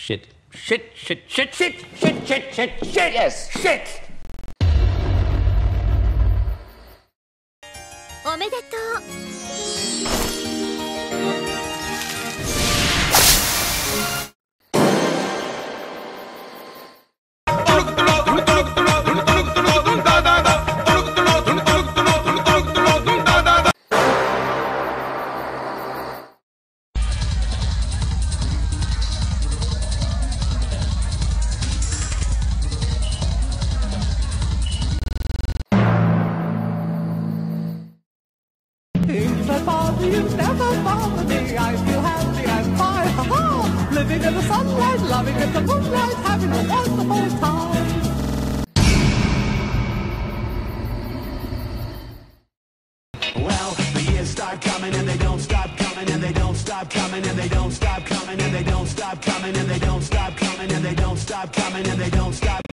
Shit. Shit, shit, shit, shit, shit, shit, shit, shit. Yes. Shit. おめでとう。 Things that bother you never bother me. I feel happy and fine. Ha-ha! Living in the sunlight, loving in the moonlight, having a wonderful time. Well, the years start coming and they don't stop coming and they don't stop coming and they don't stop coming and they don't stop coming and they don't stop coming and they don't stop coming and they don't stop.